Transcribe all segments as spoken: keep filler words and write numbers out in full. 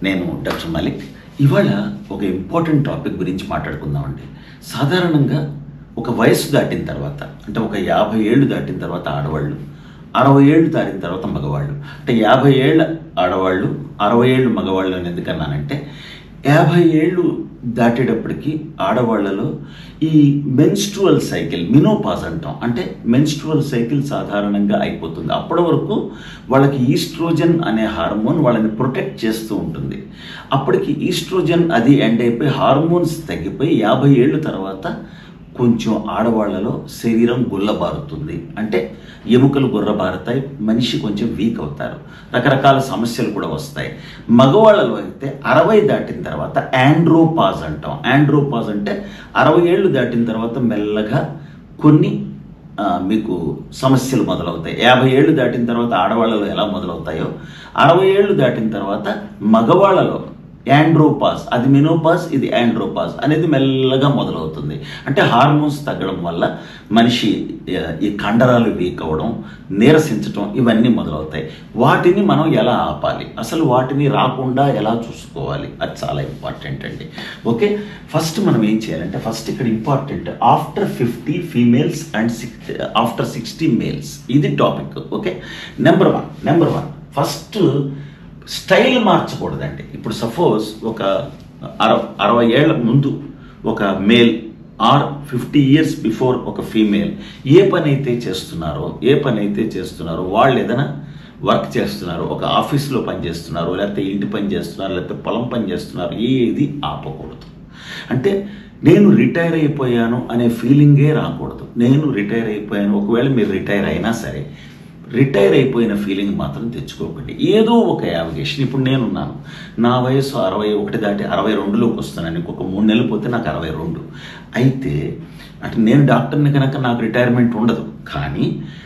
నేను డాక్టర్ మలిక్. ఇవాళ ఒక ఇంపార్టెంట్ టాపిక్ గురించి మాట్లాడుకుందామండి. సాధారణంగా ఒక వయసు దాటిన తర్వాత, అంటే ఒక యాభై ఏళ్ళు దాటిన తర్వాత ఆడవాళ్ళు, అరవై ఏళ్ళు దాటిన తర్వాత మగవాళ్ళు, అంటే యాభై ఏళ్ళ ఆడవాళ్ళు అరవై ఏళ్ళు మగవాళ్ళు అని ఎందుకన్నానంటే, యాభై ఏళ్ళు దాటేటప్పటికి ఆడవాళ్లలో ఈ మెన్స్ట్రువల్ సైకిల్, మినోపాజ్ అంటాం, అంటే మెన్స్ట్రువల్ సైకిల్ సాధారణంగా అయిపోతుంది. అప్పటి వరకు వాళ్ళకి ఈస్ట్రోజన్ అనే హార్మోన్ వాళ్ళని ప్రొటెక్ట్ చేస్తూ ఉంటుంది. అప్పటికి ఈస్ట్రోజన్ అది ఎండ్ అయిపోయి హార్మోన్స్ తగ్గిపోయి యాభై ఏళ్ళ తర్వాత కొంచెం ఆడవాళ్లలో శరీరం గుల్లబారుతుంది, అంటే ఎముకలు గుర్రబారుతాయి, మనిషి కొంచెం వీక్ అవుతారు, రకరకాల సమస్యలు కూడా వస్తాయి. మగవాళ్ళలో అయితే అరవై దాటిన తర్వాత ఆండ్రోపాజ్ అంటాం. ఆండ్రోపాజ్ అంటే అరవై ఏళ్ళు దాటిన తర్వాత మెల్లగా కొన్ని మీకు సమస్యలు మొదలవుతాయి. యాభై ఏళ్ళు దాటిన తర్వాత ఆడవాళ్ళలో ఎలా మొదలవుతాయో, అరవై ఏళ్ళు దాటిన తర్వాత మగవాళ్ళలో యాండ్రోపాజ్, అది మినోపాజ్, ఇది యాండ్రోపాజ్ అనేది మెల్లగా మొదలవుతుంది. అంటే హార్మోన్స్ తగ్గడం వల్ల మనిషి ఈ కండరాలు వీక్ అవ్వడం, నీరసించడం ఇవన్నీ మొదలవుతాయి. వాటిని మనం ఎలా ఆపాలి, అసలు వాటిని రాకుండా ఎలా చూసుకోవాలి, అది చాలా ఇంపార్టెంట్ అండి. ఓకే, ఫస్ట్ మనం ఏం చేయాలంటే, ఫస్ట్ ఇక్కడ important after fifty females and six after sixty males, ఇది topic. Okay, number one number one first style మార్చకూడదండి. ఇప్పుడు సపోజ్ ఒక అర అరవై ఏళ్ళ ముందు ఒక male or fifty years before ఒక ఫీమేల్ ఏ పని అయితే చేస్తున్నారో ఏ పని అయితే చేస్తున్నారో వాళ్ళు ఏదైనా వర్క్ చేస్తున్నారు, ఒక ఆఫీస్లో పని చేస్తున్నారు, లేకపోతే ఇంటి పని చేస్తున్నారు, లేకపోతే పొలం పని చేస్తున్నారు, ఏది ఆపకూడదు. అంటే నేను రిటైర్ అయిపోయాను అనే ఫీలింగే రాకూడదు. నేను రిటైర్ అయిపోయాను, ఒకవేళ మీరు రిటైర్ అయినా సరే రిటైర్ అయిపోయిన ఫీలింగ్ మాత్రం తెచ్చుకోకండి. ఏదో ఒక యావిగేషన్. ఇప్పుడు నేనున్నాను, నా వయసు అరవై ఒకటి దాటి అరవై రెండులోకి వస్తున్నాను, ఇంకొక మూడు నెలలు పోతే నాకు అరవై రెండు అయితే అంటే నేను డాక్టర్ని కనుక నాకు రిటైర్మెంట్ ఉండదు. కానీ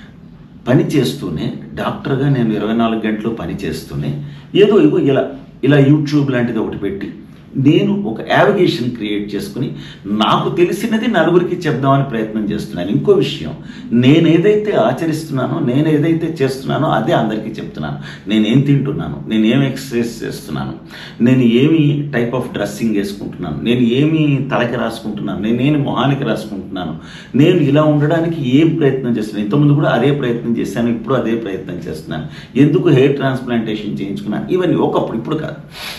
పని చేస్తూనే డాక్టర్గా నేను ఇరవై నాలుగు గంటలు పని చేస్తూనే ఏదో ఇగో ఇలా ఇలా యూట్యూబ్ లాంటిది ఒకటి పెట్టి నేను ఒక యావిగేషన్ క్రియేట్ చేసుకుని నాకు తెలిసినది నలుగురికి చెప్దామని ప్రయత్నం చేస్తున్నాను. ఇంకో విషయం, నేను ఏదైతే ఆచరిస్తున్నానో, నేను ఏదైతే చేస్తున్నానో అదే అందరికీ చెప్తున్నాను. నేనేం తింటున్నాను, నేను ఏం ఎక్సర్సైజ్ చేస్తున్నాను, నేను ఏమి టైప్ ఆఫ్ డ్రెస్సింగ్ వేసుకుంటున్నాను, నేను ఏమి తలకి రాసుకుంటున్నాను, నేనేమి మొహానికి రాసుకుంటున్నాను, నేను ఇలా ఉండడానికి ఏం ప్రయత్నం చేస్తున్నాను. ఇంతకుముందు కూడా అదే ప్రయత్నం చేశాను, ఇప్పుడు అదే ప్రయత్నం చేస్తున్నాను. ఎందుకు హెయిర్ ట్రాన్స్ప్లాంటేషన్ చేయించుకున్నాను, ఇవన్నీ ఒకప్పుడు, ఇప్పుడు కాదు.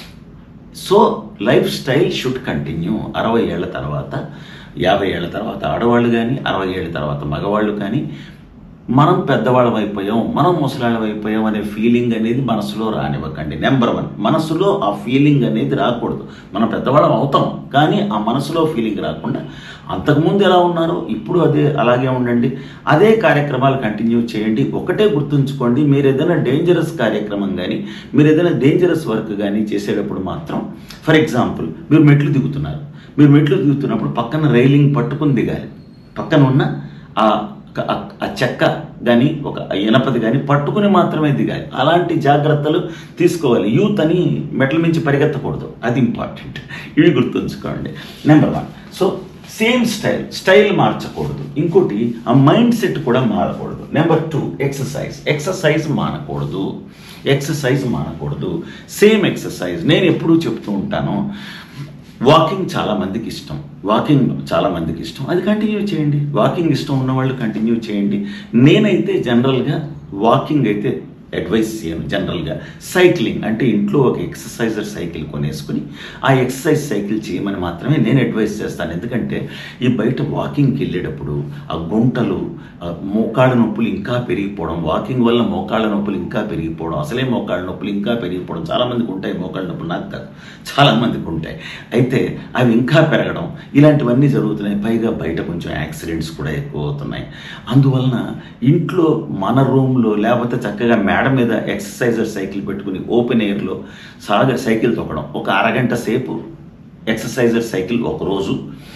So life style should continue. అరవై ఏళ్ళ తర్వాత, యాభై ఏళ్ళ తర్వాత ఆడవాళ్ళు కానీ, అరవై ఏళ్ళ తర్వాత మగవాళ్ళు కానీ, మనం పెద్దవాళ్ళం అయిపోయాం, మనం ముసలాళ్ళం అయిపోయాం అనే ఫీలింగ్ అనేది మనసులో రానివ్వకండి. నెంబర్ వన్, మనసులో ఆ ఫీలింగ్ అనేది రాకూడదు. మనం పెద్దవాళ్ళం అవుతాం, కానీ ఆ మనసులో ఫీలింగ్ రాకుండా అంతకుముందు ఎలా ఉన్నారో ఇప్పుడు అదే అలాగే ఉండండి. అదే కార్యక్రమాలు కంటిన్యూ చేయండి. ఒకటే గుర్తుంచుకోండి, మీరు ఏదైనా డేంజరస్ కార్యక్రమం కానీ, మీరు ఏదైనా డేంజరస్ వర్క్ కానీ చేసేటప్పుడు మాత్రం, ఫర్ ఎగ్జాంపుల్ మీరు మెట్లు దిగుతున్నారు, మీరు మెట్లు దిగుతున్నప్పుడు పక్కన రైలింగ్ పట్టుకుని దిగాలి. పక్కన ఉన్న ఆ ఆ చెక్క కానీ ఒక ఇనపది కానీ పట్టుకుని మాత్రమే దిగాలి. అలాంటి జాగ్రత్తలు తీసుకోవాలి. యూత్ అని మెట్ల మించి పరిగెత్తకూడదు, అది ఇంపార్టెంట్. ఇవి గుర్తుంచుకోండి. Number one. So same style style మార్చకూడదు. ఇంకోటి, ఆ మైండ్ సెట్ కూడా మారకూడదు. నెంబర్ టూ, ఎక్సర్సైజ్ ఎక్సర్సైజ్ మానకూడదు. ఎక్సర్సైజ్ మానకూడదు సేమ్ ఎక్సర్సైజ్. నేను ఎప్పుడూ చెప్తూ ఉంటాను, వాకింగ్ చాలా మందికి ఇష్టం, వాకింగ్ చాలా మందికి ఇష్టం, అది కంటిన్యూ చేయండి. వాకింగ్ ఇష్టం ఉన్నవాళ్ళు కంటిన్యూ చేయండి. నేనైతే జనరల్గా వాకింగ్ అయితే అడ్వైస్ చేయను. జనరల్గా సైక్లింగ్ అంటే ఇంట్లో ఒక ఎక్సర్సైజర్ సైకిల్ కొనేసుకుని ఆ ఎక్సర్సైజ్ సైకిల్ చేయమని మాత్రమే నేను అడ్వైస్ చేస్తాను. ఎందుకంటే ఈ బయట వాకింగ్కి వెళ్ళేటప్పుడు ఆ గుంటలు, మోకాళ్ళ నొప్పులు ఇంకా పెరిగిపోవడం, వాకింగ్ వల్ల మోకాళ్ళ నొప్పులు ఇంకా పెరిగిపోవడం, అసలే మోకాళ్ళ నొప్పులు ఇంకా పెరిగిపోవడం, చాలామందికి ఉంటాయి మోకాళ్ళ నొప్పులు, నాకు కాదు చాలామందికి ఉంటాయి. అయితే అవి ఇంకా పెరగడం, ఇలాంటివన్నీ జరుగుతున్నాయి. పైగా బయట కొంచెం యాక్సిడెంట్స్ కూడా ఎక్కువ అవుతున్నాయి. అందువలన ఇంట్లో మన రూమ్లో లేకపోతే చక్కగా మేడ మీద ఎక్సర్సైజర్ సైకిల్ పెట్టుకుని ఓపెన్ ఎయిర్లో సాగ సైకిల్ తొక్కడం, ఒక అరగంట సేపు ఎక్సర్సైజర్ సైకిల్ ఒకరోజు,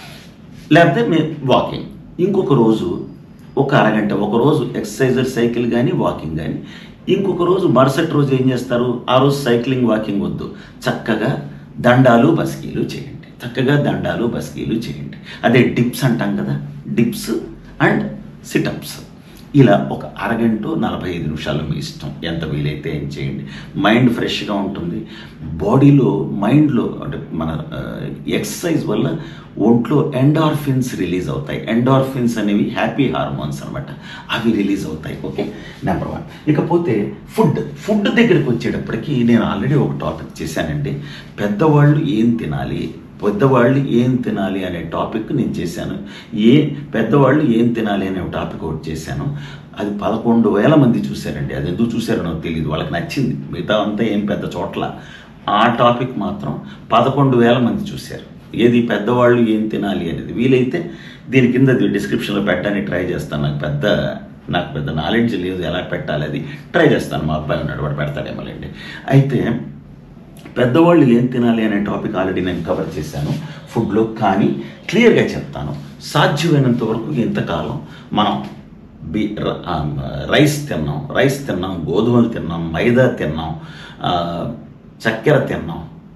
లేకపోతే మే వాకింగ్ ఇంకొక రోజు ఒక అరగంట, ఒకరోజు ఎక్సర్సైజర్ సైకిల్ కానీ వాకింగ్ కానీ, ఇంకొక రోజు మరుసటి రోజు ఏం చేస్తారు, ఆ రోజు సైక్లింగ్ వాకింగ్ వద్దు, చక్కగా దండాలు బస్కీలు చేయండి. చక్కగా దండాలు బస్కీలు చేయండి. అదే డిప్స్ అంటాం కదా, డిప్స్ అండ్ సిటప్స్. ఇలా ఒక అరగంట నలభై ఐదు నిమిషాలు మీ ఇష్టం, ఎంత వీలైతే ఏం చేయండి. మైండ్ ఫ్రెష్గా ఉంటుంది. బాడీలో మైండ్లో అంటే మన ఎక్సర్సైజ్ వల్ల ఒంట్లో ఎండార్ఫిన్స్ రిలీజ్ అవుతాయి. ఎండార్ఫిన్స్ అనేవి హ్యాపీ హార్మోన్స్ అనమాట, అవి రిలీజ్ అవుతాయి. Okay, number one. ఇకపోతే ఫుడ్ ఫుడ్ దగ్గరికి వచ్చేటప్పటికి నేను ఆల్రెడీ ఒక టాపిక్ చేశానండి. పెద్దవాళ్ళు ఏం తినాలి, పెద్దవాళ్ళు ఏం తినాలి అనే టాపిక్ నేను చేశాను. ఏ పెద్దవాళ్ళు ఏం తినాలి అనే టాపిక్ ఒకటి చేశాను. అది పదకొండు వేల మంది చూశారండి. అది ఎందుకు చూశారో నాకు తెలియదు, వాళ్ళకి నచ్చింది. మిగతా అంతా ఏం పెద్ద చోట్ల ఆ టాపిక్ మాత్రం పదకొండు వేల మంది చూశారు. ఏది పెద్దవాళ్ళు ఏం తినాలి అనేది. వీలైతే దీని కింద డిస్క్రిప్షన్లో పెట్టడానికి ట్రై చేస్తాను. నాకు పెద్ద నాకు పెద్ద నాలెడ్జ్ లేదు ఎలా పెట్టాలి, అది ట్రై చేస్తాను. మా అబ్బాయి ఉన్నాడు, వాడు పెడతాడేమోలేండి. అయితే పెద్దవాళ్ళు ఏం తినాలి అనే టాపిక్ ఆల్రెడీ నేను కవర్ చేశాను ఫుడ్లో. కానీ క్లియర్గా చెప్తాను, సాధ్యమైనంత వరకు ఇంతకాలం మనం బి రైస్ తిన్నాం రైస్ తిన్నాం గోధుమలు తిన్నాం, మైదా తిన్నాం, చక్కెర తిన్నాం,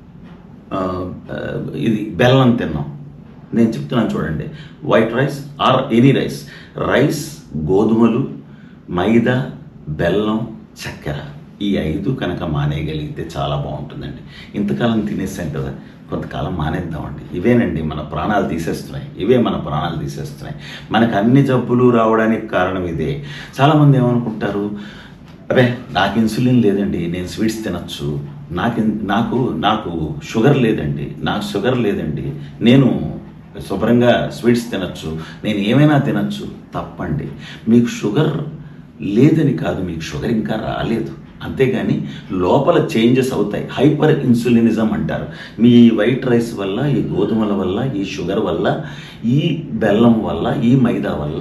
ఇది బెల్లం తిన్నాం. నేను చెప్తున్నాను చూడండి, white rice or any rice, rice, గోధుమలు, మైదా, బెల్లం, చక్కెర, ఈ ఐదు కనుక మానేయగలిగితే చాలా బాగుంటుందండి. ఇంతకాలం తినేసాం కదా, కొంతకాలం మానేద్దామండి. ఇవేనండి మన ప్రాణాలు తీసేస్తున్నాయి, ఇవే మన ప్రాణాలు తీసేస్తున్నాయి. మనకు అన్ని జబ్బులు రావడానికి కారణం ఇదే. చాలామంది ఏమనుకుంటారు, అరే నాకు ఇన్సులిన్ లేదండి, నేను స్వీట్స్ తినచ్చు, నాకు నాకు నాకు షుగర్ లేదండి నాకు షుగర్ లేదండి నేను శుభ్రంగా స్వీట్స్ తినచ్చు, నేను ఏమైనా తినచ్చు. తప్పండి. మీకు షుగర్ లేదని కాదు, మీకు షుగర్ ఇంకా రాలేదు, అంతేగాని లోపల చేంజెస్ అవుతాయి. హైపర్ ఇన్సులినిజం అంటారు. మీ వైట్ రైస్ వల్ల, ఈ గోధుమల వల్ల, ఈ షుగర్ వల్ల, ఈ బెల్లం వల్ల, ఈ మైదా వల్ల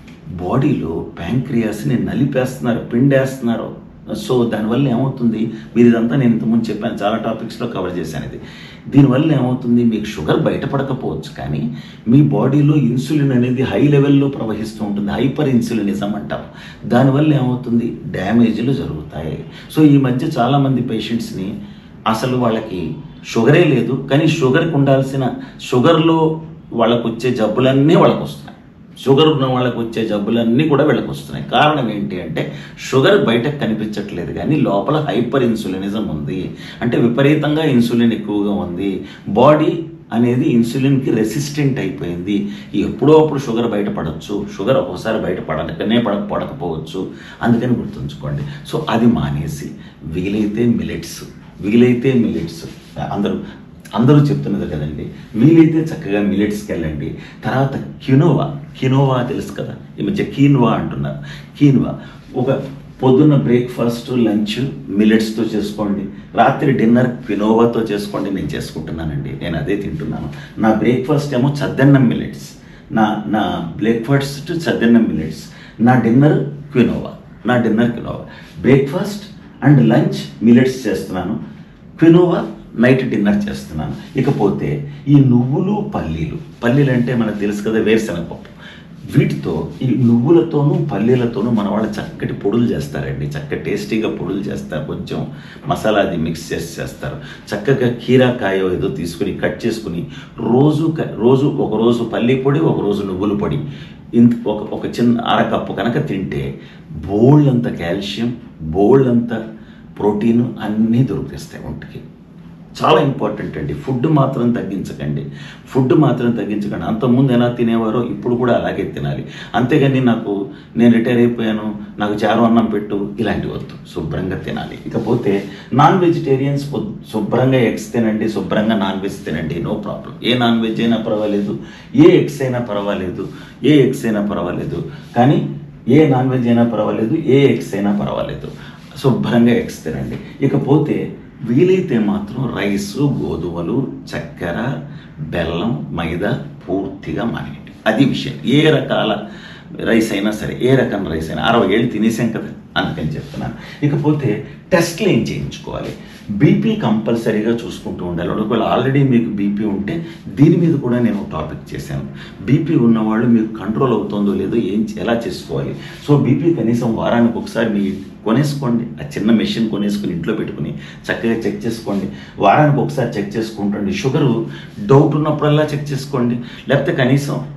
బాడీలో ప్యాంక్రియాస్ని నలిపేస్తున్నారు, పిండేస్తున్నారు. సో దానివల్ల ఏమవుతుంది, మీరు ఇదంతా నేను ఇంతకుముందు చెప్పాను, చాలా టాపిక్స్లో కవర్ చేశాను. ఇది దీనివల్ల ఏమవుతుంది, మీకు షుగర్ బయటపడకపోవచ్చు కానీ మీ బాడీలో ఇన్సులిన్ అనేది హై లెవెల్లో ప్రవహిస్తూ ఉంటుంది. హైపర్ ఇన్సులినిజం అంటాం. దానివల్ల ఏమవుతుంది, డ్యామేజ్లు జరుగుతాయి. సో ఈ మధ్య చాలామంది పేషెంట్స్ని అసలు వాళ్ళకి షుగరే లేదు, కానీ షుగర్కి ఉండాల్సిన షుగర్లో వాళ్ళకు వచ్చే జబ్బులన్నీ వాళ్ళకు వస్తున్నాయి. షుగర్ ఉన్న వాళ్ళకు వచ్చే జబ్బులన్నీ కూడా వీళ్ళకి వస్తున్నాయి. కారణం ఏంటి అంటే షుగర్ బయటకు కనిపించట్లేదు కానీ లోపల హైపర్ ఇన్సులినిజం ఉంది. అంటే విపరీతంగా ఇన్సులిన్ ఎక్కువగా ఉంది. బాడీ అనేది ఇన్సులిన్కి రెసిస్టెంట్ అయిపోయింది. ఎప్పుడో అప్పుడు షుగర్ బయటపడవచ్చు, షుగర్ ఒక్కోసారి బయటపడకనే పడక పడకపోవచ్చు. అందుకని గుర్తుంచుకోండి. సో అది మానేసి వీలైతే మిలెట్స్ వీలైతే మిలెట్స్ అందరూ అందరూ చెప్తున్నది కదండి, వీలైతే చక్కగా మిలెట్స్కి వెళ్ళండి. తర్వాత క్వినోవా క్వినోవా తెలుసు కదా, ఈ మధ్య కీన్వా అంటున్నారు. కీన్వా ఒక పొద్దున్న బ్రేక్ఫాస్ట్, లంచ్ మిలెట్స్తో చేసుకోండి, రాత్రి డిన్నర్ క్వినోవాతో చేసుకోండి. నేను చేసుకుంటున్నానండి, నేను అదే తింటున్నాను. నా బ్రేక్ఫాస్ట్ ఏమో చద్దన్నం మిలెట్స్, నా నా బ్రేక్ఫాస్ట్ చద్దన్నం మిలెట్స్, నా డిన్నర్ క్వినోవా నా dinner quinoa breakfast and lunch millets చేస్తున్నాను, క్వినోవా నైట్ డిన్నర్ చేస్తున్నాను. ఇకపోతే ఈ నువ్వులు, పల్లీలు పల్లీలు అంటే మనకు తెలుసు కదా, వేరుశనగపప్పు. వీటితో ఈ నువ్వులతోనూ పల్లీలతోనూ మన వాళ్ళు చక్కటి పొడులు చేస్తారండి. చక్కగా టేస్టీగా పొడులు చేస్తారు. కొంచెం మసాలా అది మిక్స్ చేసి చేస్తారు. చక్కగా కీరాకాయ ఏదో తీసుకుని కట్ చేసుకుని రోజు రోజు ఒకరోజు పల్లీ పొడి, ఒకరోజు నువ్వుల పొడి, ఇంత ఒక ఒక చిన్న అరకప్పు కనుక తింటే బోల్డ్ అంత కాల్షియం, బోల్డ్ అంత ప్రోటీన్ అన్నీ దొరికిస్తాయి ఒంటికి. చాలా ఇంపార్టెంట్ అండి. ఫుడ్ మాత్రం తగ్గించకండి, ఫుడ్ మాత్రం తగ్గించకండి. అంతకుముందు ఎలా తినేవారో ఇప్పుడు కూడా అలాగే తినాలి. అంతేగాని నాకు నేను రిటైర్ అయిపోయాను, నాకు చారు అన్నం పెట్టు, ఇలాంటివి వద్దు. శుభ్రంగా తినాలి. ఇకపోతే నాన్ వెజిటేరియన్స్ శుభ్రంగా ఎగ్స్ తినండి, శుభ్రంగా నాన్ వెజ్ తినండి, నో ప్రాబ్లం. ఏ నాన్ వెజ్ అయినా పర్వాలేదు, ఏ ఎగ్స్ అయినా పర్వాలేదు, ఏ ఎగ్స్ అయినా పర్వాలేదు, కానీ ఏ నాన్ వెజ్ అయినా పర్వాలేదు, ఏ ఎగ్స్ అయినా పర్వాలేదు, శుభ్రంగా ఎగ్స్ తినండి. ఇకపోతే వీలైతే మాత్రం రైసు, గోధుమలు, చక్కెర, బెల్లం, మైదా పూర్తిగా మానేయండి. అది విషయం. ఏ రకాల రైస్ అయినా సరే, ఏ రకం రైస్ అయినా, అరవై ఏళ్ళు తినేసాం కదా, అందుకని చెప్తున్నాను. ఇకపోతే టెస్ట్లు ఏం చేయించుకోవాలి, బీపీ కంపల్సరీగా చూసుకుంటూ ఉండాలి. ఒకవేళ ఆల్రెడీ మీకు బీపీ ఉంటే దీని మీద కూడా నేను టాపిక్ చేశాను. బీపీ ఉన్నవాళ్ళు మీకు కంట్రోల్ అవుతుందో లేదో ఏం ఎలా చేసుకోవాలి. సో బీపీ కనీసం వారానికి ఒకసారి మీ కొనేసుకోండి. ఆ చిన్న మెషిన్ కొనేసుకుని ఇంట్లో పెట్టుకుని చక్కగా చెక్ చేసుకోండి. వారానికి ఒకసారి చెక్ చేసుకుంటండి. షుగరు డౌట్ ఉన్నప్పుడల్లా చెక్ చేసుకోండి. లేకపోతే కనీసం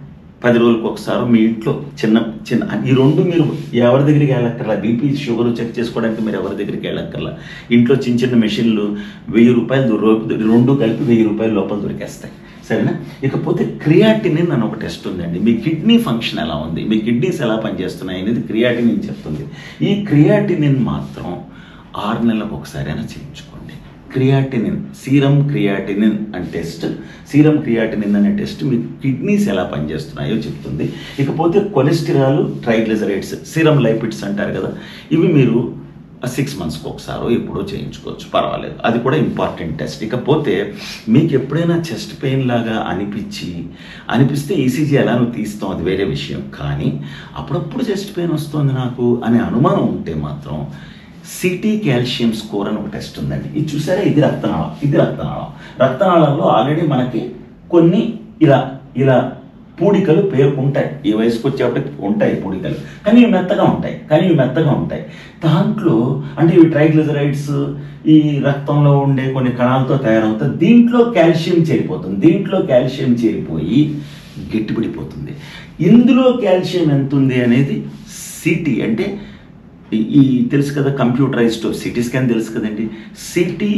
పది రోజులకు ఒకసారి మీ ఇంట్లో చిన్న చిన్న ఈ రెండు మీరు ఎవరి దగ్గరికి వెళ్ళక్కర్లా. బీపీ షుగర్ చెక్ చేసుకోవడానికి మీరు ఎవరి దగ్గరికి వెళ్ళక్కర్లా. ఇంట్లో చిన్న చిన్న మెషిన్లు వెయ్యి రూపాయలు రెండు కలిపి వెయ్యి రూపాయల లోపల దొరికేస్తాయి. సరేనా? ఇకపోతే క్రియాటినిన్ అని ఒక టెస్ట్ ఉందండి. మీ కిడ్నీ ఫంక్షన్ ఎలా ఉంది, మీ కిడ్నీస్ ఎలా పనిచేస్తున్నాయి అనేది క్రియాటినిన్ చెప్తుంది. ఈ క్రియాటినిన్ మాత్రం ఆరు నెలలకు ఒకసారి అయినా చేయించుకోండి. క్రియాటినిన్, సీరం క్రియాటినిన్ అనే టెస్ట్, సీరం క్రియాటినిన్ అనే టెస్ట్ మీ కిడ్నీస్ ఎలా పనిచేస్తున్నాయో చెప్తుంది. ఇకపోతే కొలెస్టరాల్, ట్రైగ్లిజరైడ్స్, సీరం లైపిడ్స్ అంటారు కదా, ఇవి మీరు సిక్స్ మంత్స్కి ఒకసారో ఎప్పుడో చేయించుకోవచ్చు, పర్వాలేదు. అది కూడా ఇంపార్టెంట్ టెస్ట్. ఇకపోతే మీకు ఎప్పుడైనా చెస్ట్ పెయిన్ లాగా అనిపించి అనిపిస్తే ఈసీజీ ఎలానో తీస్తాం, అది వేరే విషయం. కానీ అప్పుడప్పుడు చెస్ట్ పెయిన్ వస్తుంది నాకు అనే అనుమానం ఉంటే మాత్రం సిటీ కాల్షియం స్కోర్ అని ఒక టెస్ట్ ఉందండి. ఇది చూసారా, ఇది రక్తనాళం, ఇది రక్తనాళం. రక్తనాళంలో ఆల్రెడీ మనకి కొన్ని ఇలా ఇలా పూడికలు పేరుకుంటాయి. ఈ వయసుకు వచ్చేప్పటికి ఉంటాయి పూడికలు, కానీ ఇవి మెత్తగా ఉంటాయి కానీ ఇవి మెత్తగా ఉంటాయి దాంట్లో అంటే ఇవి ట్రైగ్లిజరైడ్స్, ఈ రక్తంలో ఉండే కొన్ని కణాలతో తయారవుతాయి. దీంట్లో కాల్షియం చేరిపోతుంది, దీంట్లో కాల్షియం చేరిపోయి గట్టిపడిపోతుంది. ఇందులో కాల్షియం ఎంత ఉంది అనేది సిటీ అంటే ఈ తెలుసు కదా, కంప్యూటరైజ్డ్ సిటీ స్కాన్ తెలుసు కదండి. CT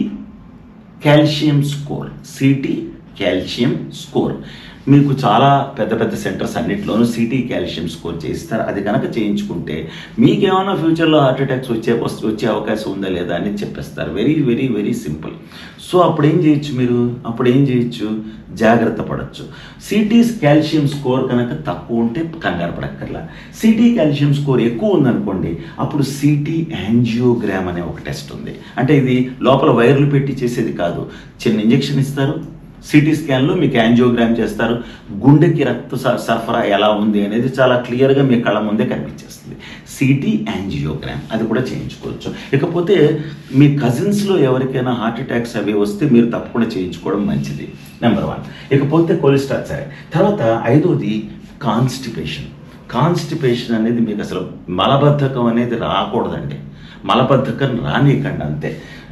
calcium score, CT calcium score మీకు చాలా పెద్ద పెద్ద సెంటర్స్ అన్నింటిలోనూ సిటీ కాల్షియం స్కోర్ చేయిస్తారు. అది కనుక చేయించుకుంటే మీకేమైనా ఫ్యూచర్లో హార్ట్ అటాక్స్ వచ్చే వచ్చే అవకాశం ఉందా లేదా అని చెప్పేస్తారు. Very very very simple. So అప్పుడు ఏం చేయొచ్చు మీరు, అప్పుడు ఏం చేయొచ్చు, జాగ్రత్త పడవచ్చు. సిటీ కాల్షియం స్కోర్ కనుక తక్కువ ఉంటే కంగారు పడక్కర్లా. సిటీ కాల్షియం స్కోర్ ఎక్కువ ఉందనుకోండి, అప్పుడు సిటీ యాంజియోగ్రామ్ అనే ఒక టెస్ట్ ఉంది. అంటే ఇది లోపల వైర్లు పెట్టి చేసేది కాదు, చిన్న ఇంజెక్షన్ ఇస్తారు, సిటీ స్కాన్లో మీకు యాంజియోగ్రామ్ చేస్తారు, గుండెకి రక్త సరఫరా ఎలా ఉంది అనేది చాలా క్లియర్గా మీ కళ్ళ ముందే కనిపించేస్తుంది. సిటీ యాంజియోగ్రామ్ అది కూడా చేయించుకోవచ్చు. ఇకపోతే మీ కజిన్స్లో ఎవరికైనా హార్ట్ అటాక్స్ అవి వస్తే మీరు తప్పకుండా చేయించుకోవడం మంచిది, నెంబర్ వన్. ఇకపోతే కొలెస్ట్రాల్. సరే, తర్వాత ఐదోది కాన్స్టిపేషన్. కాన్స్టిపేషన్ అనేది మీకు అసలు మలబద్ధకం అనేది రాకూడదండి. మలబద్ధకం రానికండి అంతే.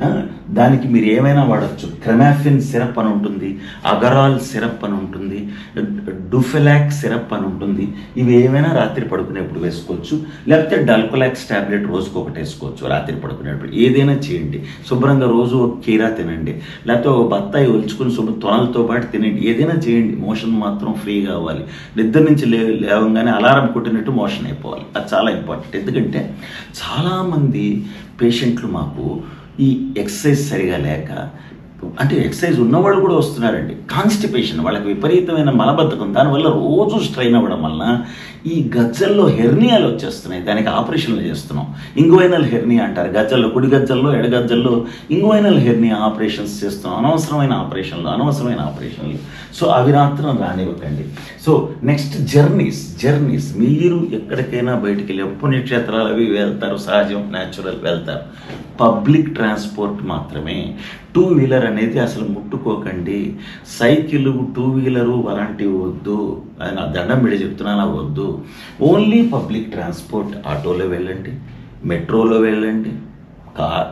దానికి మీరు ఏమైనా వాడచ్చు. క్రెమాఫిన్ సిరప్ అని ఉంటుంది, అగరాల్ సిరప్ అని ఉంటుంది, డూఫెలాక్ సిరప్ అని ఉంటుంది. ఇవి ఏమైనా రాత్రి పడుకునేప్పుడు వేసుకోవచ్చు, లేకపోతే డల్కోలాక్స్ టాబ్లెట్ రోజుకు ఒకటి వేసుకోవచ్చు రాత్రి పడుకునేప్పుడు. ఏదైనా చేయండి, శుభ్రంగా రోజు ఒక కీరా తినండి, లేకపోతే ఒక బత్తాయి ఒలుచుకుని శుభ్ర తొనలతో పాటు తినండి. ఏదైనా చేయండి, మోషన్ మాత్రం ఫ్రీగా అవ్వాలి. నిద్ర నుంచి లే లేవగానే అలారం కొట్టినట్టు మోషన్ అయిపోవాలి. అది చాలా ఇంపార్టెంట్. ఎందుకంటే చాలామంది పేషెంట్లు మాకు ఈ ఎక్సర్సైజ్ సరిగా లేక, అంటే ఎక్సర్సైజ్ ఉన్నవాళ్ళు కూడా వస్తున్నారండి, కాన్స్టిపేషన్, వాళ్ళకి విపరీతమైన మలబద్ధకం, దానివల్ల రోజు స్ట్రైన్ అవ్వడం వలన ఈ గజ్జల్లో హెర్నియాలు వచ్చేస్తున్నాయి. దానికి ఆపరేషన్లు చేస్తున్నాం. ఇంగ్వైనల్ హెర్నియా అంటారు. గజ్జల్లో, కుడి గజ్జల్లో, ఎడగజ్జల్లో ఇంగ్వైనల్ హెర్నియా ఆపరేషన్స్ చేస్తున్నాం. అనవసరమైన ఆపరేషన్లు అనవసరమైన ఆపరేషన్లు సో అవి మాత్రం రానివ్వకండి. So next journeys. జర్నీస్ మీరు ఎక్కడికైనా బయటికి వెళ్ళి పుణ్యక్షేత్రాలు అవి వెళ్తారు, సహజం, న్యాచురల్ వెళ్తారు. పబ్లిక్ ట్రాన్స్పోర్ట్ మాత్రమే. టూ వీలర్ అనేది అసలు ముట్టుకోకండి. సైకిల్, టూ వీలరు అలాంటివి వద్దు. నా దండం మీద చెప్తున్నాను, వద్దు. Only public transport. ఆటోలో వెళ్ళండి, మెట్రోలో వెళ్ళండి, కార్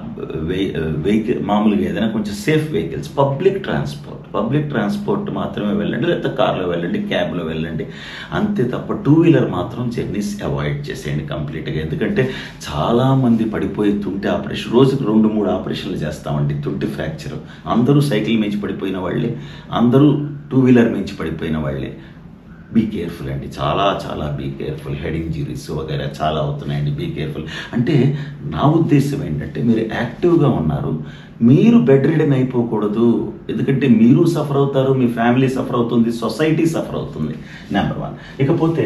వెహికల్ మామూలుగా ఏదైనా కొంచెం safe vehicles. Public transport public transport మాత్రమే వెళ్ళండి, లేకపోతే కార్లో వెళ్ళండి, క్యాబ్లో వెళ్ళండి, అంతే తప్ప టూ వీలర్ మాత్రం జర్నీస్ అవాయిడ్ చేసేయండి కంప్లీట్గా. ఎందుకంటే చాలామంది పడిపోయి తుంటి ఆపరేషన్, రోజుకి రెండు మూడు ఆపరేషన్లు చేస్తామండి. తుంటి ఫ్రాక్చర్, అందరూ సైకిల్ మించి పడిపోయిన వాళ్ళే, అందరూ టూ వీలర్ మించి పడిపోయిన వాళ్ళే. బీ కేర్ఫుల్ అండి, చాలా చాలా బీ కేర్ఫుల్. హెడ్ ఇంజరీస్ వగైరా చాలా అవుతున్నాయండి, బీ కేర్ఫుల్. అంటే నా ఉద్దేశం ఏంటంటే మీరు యాక్టివ్గా ఉన్నారు, మీరు బెడ్ రిడన్ అయిపోకూడదు. ఎందుకంటే మీరు సఫర్ అవుతారు, మీ ఫ్యామిలీ సఫర్ అవుతుంది, సొసైటీ సఫర్ అవుతుంది, నెంబర్ వన్. ఇకపోతే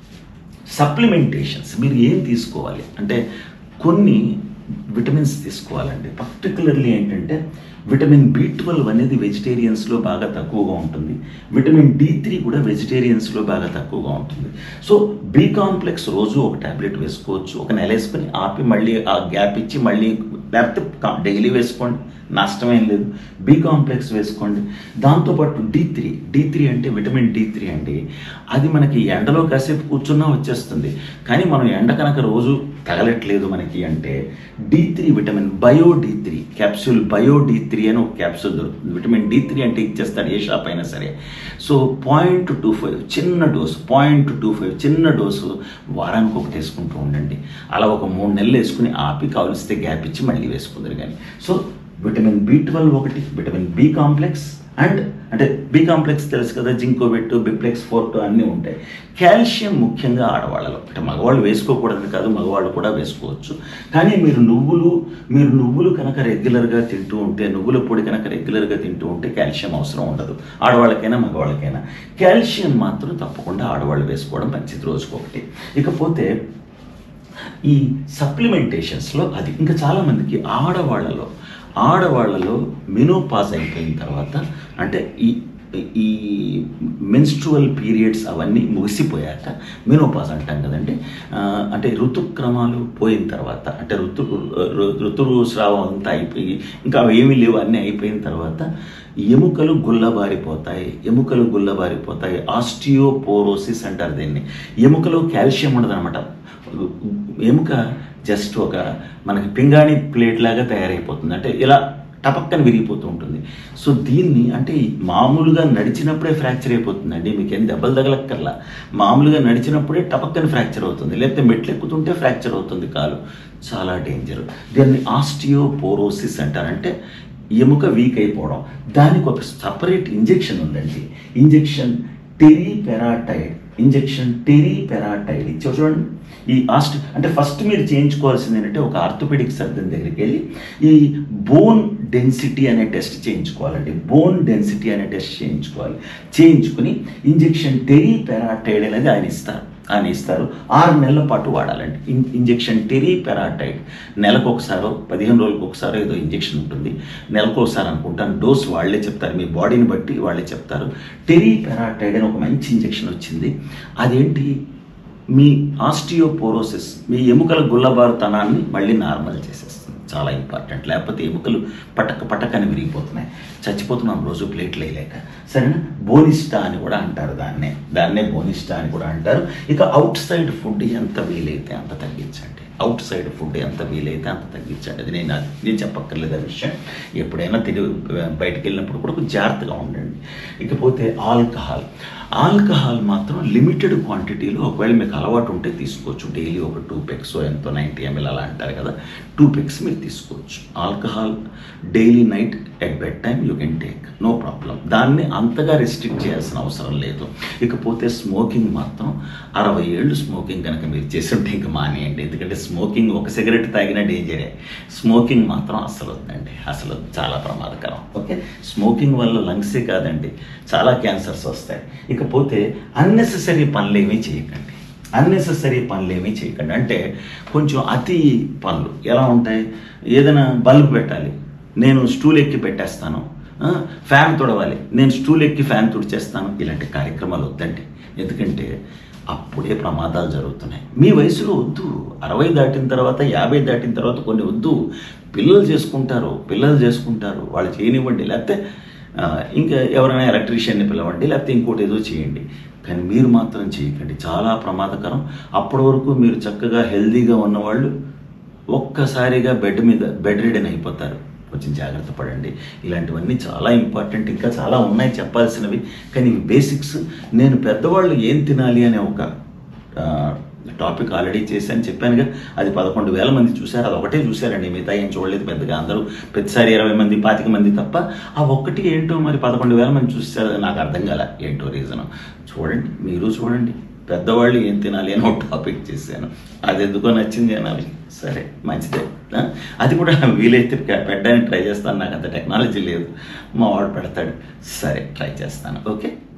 సప్లిమెంటేషన్స్ మీరు ఏం తీసుకోవాలి అంటే కొన్ని విటమిన్స్ తీసుకోవాలండి. పర్టికులర్లీ ఏంటంటే విటమిన్ బి ట్వెల్వ్ అనేది వెజిటేరియన్స్లో బాగా తక్కువగా ఉంటుంది. విటమిన్ డి త్రీ కూడా వెజిటేరియన్స్లో బాగా తక్కువగా ఉంటుంది. సో బి కాంప్లెక్స్ రోజు ఒక ట్యాబ్లెట్ వేసుకోవచ్చు. ఒక నెల వేసుకొని ఆపి మళ్ళీ ఆ గ్యాప్ ఇచ్చి మళ్ళీ లేకపోతే డైలీ వేసుకోండి, నష్టమేం లేదు. బి కాంప్లెక్స్ వేసుకోండి. దాంతోపాటు డి త్రీ డి త్రీ అంటే విటమిన్ డి త్రీ అండి. అది మనకి ఎండలో కాసేపు కూర్చున్నా వచ్చేస్తుంది. కానీ మనం ఎండ కనుక రోజు తగలట్లేదు మనకి అంటే D three vitamin bio D three capsule bio D three అని ఒక క్యాప్సూల్ దొరుకుతుంది. విటమిన్ డి త్రీ అంటే ఇచ్చేస్తాడు ఏ షాప్ అయినా సరే. సో పాయింట్ టూ ఫైవ్ చిన్న డోసు పాయింట్ టూ ఫైవ్ చిన్న డోసు వారానికి ఒకటి వేసుకుంటూ ఉండండి. అలా ఒక మూడు నెలలు వేసుకుని ఆపి కావలిస్తే గ్యాప్ ఇచ్చి మళ్ళీ వేసుకుందరు కానీ. సో విటమిన్ బి ట్వెల్వ్ ఒకటి, విటమిన్ బి కాంప్లెక్స్ అండ్ అంటే బి కాంప్లెక్స్ తెలుసు కదా, జింకోబెట్టు, బిప్లెక్స్ ఫోర్టు అన్నీ ఉంటాయి. కాల్షియం ముఖ్యంగా ఆడవాళ్ళలో, అంటే మగవాళ్ళు వేసుకోకూడదని కాదు, మగవాళ్ళు కూడా వేసుకోవచ్చు. కానీ మీరు నువ్వులు మీరు నువ్వులు కనుక రెగ్యులర్గా తింటూ ఉంటే, నువ్వుల పొడి కనుక రెగ్యులర్గా తింటూ ఉంటే కాల్షియం అవసరం ఉండదు ఆడవాళ్ళకైనా మగవాళ్ళకైనా. కాల్షియం మాత్రం తప్పకుండా ఆడవాళ్ళు వేసుకోవడం మంచిది రోజుకొకటి. ఇకపోతే ఈ సప్లిమెంటేషన్స్లో అది ఇంకా చాలామందికి ఆడవాళ్ళలో ఆడవాళ్ళలో మెనోపాజ్ అయిపోయిన తర్వాత అంటే ఈ ఈ మెన్స్ట్రువల్ పీరియడ్స్ అవన్నీ ముగిసిపోయాక మెనోపాజ్ అంటాం కదండి. అంటే ఋతుక్రమాలు పోయిన తర్వాత అంటే ఋతు ఋతుస్రావం అంతా అయిపోయి ఇంకా ఏమీ లేవు అన్నీ అయిపోయిన తర్వాత ఎముకలు గుల్లబారిపోతాయి ఎముకలు గుల్లబారిపోతాయి ఆస్టియోపోరోసిస్ అంటారు దీన్ని. ఎముకలో కాల్షియం ఉండదు అనమాట. ఎముక జస్ట్ ఒక మనకి పింగాణి ప్లేట్ లాగా తయారైపోతుంది, అంటే ఇలా టపక్కన విరిగిపోతూ ఉంటుంది. సో దీన్ని అంటే మామూలుగా నడిచినప్పుడే ఫ్రాక్చర్ అయిపోతుందండి, మీకేం దెబ్బలు తగలక్కర్లా. మామూలుగా నడిచినప్పుడే టపక్కన ఫ్రాక్చర్ అవుతుంది, లేకపోతే మెట్లు ఎక్కుతుంటే ఫ్రాక్చర్ అవుతుంది కాలు. చాలా డేంజర్. దీన్ని ఆస్టియోపోరోసిస్ అంటారంటే ఎముక వీక్ అయిపోవడం. దానికి ఒక సపరేట్ ఇంజెక్షన్ ఉందండి. ఇంజెక్షన్ టెరిపెరాటైడ్ ఇంజెక్షన్ టెరిపెరాటైడ్ ఇచ్చావు చూడండి. ఈ ఆస్ట్ అంటే ఫస్ట్ మీరు చేయించుకోవాల్సింది ఏంటంటే ఒక ఆర్థోపెడిక్ సర్జన్ దగ్గరికి వెళ్ళి ఈ బోన్ డెన్సిటీ అనే టెస్ట్ చేయించుకోవాలండి. బోన్ డెన్సిటీ అనే టెస్ట్ చేయించుకోవాలి. చేయించుకుని ఇంజెక్షన్ టెరిపెరాటైడ్ అనేది ఆయన ఇస్తారు ఆయన ఇస్తారు ఆరు నెలల పాటు వాడాలండి. ఇంజెక్షన్ టెరిపెరాటైడ్ నెలకు ఒకసారో పదిహేను రోజులకు ఒకసారో ఏదో ఇంజెక్షన్ ఉంటుంది. నెలకు ఒకసారి అనుకుంటాను. డోస్ వాళ్ళే చెప్తారు, మీ బాడీని బట్టి వాళ్ళే చెప్తారు. టెరిపెరాటైడ్ అని ఒక మంచి ఇంజెక్షన్ వచ్చింది. అదేంటి, మీ ఆస్టియోపోరోసిస్ మీ ఎముకల గుల్లబారుతనాన్ని మళ్ళీ నార్మల్ చేసేస్తుంది. చాలా ఇంపార్టెంట్. లేకపోతే ఎముకలు పటక పటకని విరిగిపోతున్నాయి, చచ్చిపోతున్నాం రోజు ప్లేట్లు వేయలేక. సరేనా. బోనిస్టా అని కూడా అంటారు దాన్నే దాన్నే బోనిస్టా అని కూడా అంటారు. ఇక అవుట్ సైడ్ ఫుడ్ ఎంత వీలైతే అంత తగ్గించండి. అవుట్ సైడ్ ఫుడ్ ఎంత వీలైతే అంత తగ్గించండి. అది నేను నేను చెప్పక్కర్లేదు ఆ విషయం. ఎప్పుడైనా తిరిగి బయటకు వెళ్ళినప్పుడు కూడా కొంచెం జాగ్రత్తగా ఉండండి. ఇకపోతే ఆల్కహాల్ ఆల్కహాల్ మాత్రం లిమిటెడ్ క్వాంటిటీలో ఒకవేళ మీకు అలవాటు ఉంటే తీసుకోవచ్చు. డైలీ ఒక టూ పెక్స్ ఎంతో నైంటీ ఎంఎల్ అలా అంటారు కదా, టూ పెక్స్ మీరు తీసుకోవచ్చు. Alcohol daily night at bed time you can take, no problem. దాన్ని అంతగా రెస్ట్రిక్ట్ చేయాల్సిన అవసరం లేదు. ఇకపోతే స్మోకింగ్ మాత్రం అరవై ఏళ్ళు స్మోకింగ్ కనుక మీరు చేస్తుంటే ఇంకా మానేయండి. ఎందుకంటే స్మోకింగ్ ఒక సిగరెట్ తాగినా డేంజరే. స్మోకింగ్ మాత్రం అస్సలు వద్దండి, అసలు చాలా ప్రమాదకరం. ఓకే. స్మోకింగ్ వల్ల లంగ్సే కాదండి చాలా క్యాన్సర్స్ వస్తాయి. ఇకపోతే అన్నెసెసరీ పనులు ఏమీ చేయకండి. అన్నెసెసరీ పనులు ఏమీ చేయకండి అంటే కొంచెం అతి పనులు ఎలా ఉంటాయి, ఏదైనా బల్బ్ పెట్టాలి, నేను స్టూల్ ఎక్కి పెట్టేస్తాను. ఫ్యాన్ తుడవాలి, నేను స్టూల్ ఎక్కి ఫ్యాన్ తుడిచేస్తాను. ఇలాంటి కార్యక్రమాలు వద్దండి. ఎందుకంటే అప్పుడే ప్రమాదాలు జరుగుతున్నాయి. మీ వయసులో వద్దు. అరవై దాటిన తర్వాత యాభై దాటిన తర్వాత కొన్ని వద్దు. పిల్లలు చేసుకుంటారు పిల్లలు చేసుకుంటారు వాళ్ళు చేయనివ్వండి. లేకపోతే ఇంకా ఎవరైనా ఎలక్ట్రీషియన్ని పిలవండి, లేకపోతే ఇంకోటి ఏదో చేయండి. కానీ మీరు మాత్రం చేయకండి, చాలా ప్రమాదకరం. అప్పటి వరకు మీరు చక్కగా హెల్దీగా ఉన్నవాళ్ళు ఒక్కసారిగా బెడ్ మీద బెడ్ రిడెన్ అయిపోతారు. కొంచెం జాగ్రత్త పడండి. ఇలాంటివన్నీ చాలా ఇంపార్టెంట్. ఇంకా చాలా ఉన్నాయి చెప్పాల్సినవి, కానీ ఇవి బేసిక్స్. నేను పెద్దవాళ్ళు ఏం తినాలి అనే ఒక టాపిక్ ఆల్రెడీ చేశాను, చెప్పానుగా. అది పదకొండు వేల మంది చూశారు. అది ఒకటే చూశారండి, మిగతా ఏం చూడలేదు పెద్దగా. అందరూ ప్రతిసారి ఇరవై మంది పాతిక మంది తప్ప. ఆ ఒక్కటి ఏంటో మరి పదకొండు వేల మంది చూశారు, నాకు అర్థం కాల ఏంటో రీజను. చూడండి, మీరు చూడండి. పెద్దవాళ్ళు ఏం తినాలి అని ఒక టాపిక్ చేశాను, అది ఎందుకో నచ్చింది అనాలి. సరే, మంచిదే. అది కూడా వీలైతే పెట్టడానికి ట్రై చేస్తాను. నాకు అంత టెక్నాలజీ లేదు, మా వాడు పెడతాడు. సరే, ట్రై చేస్తాను. ఓకే.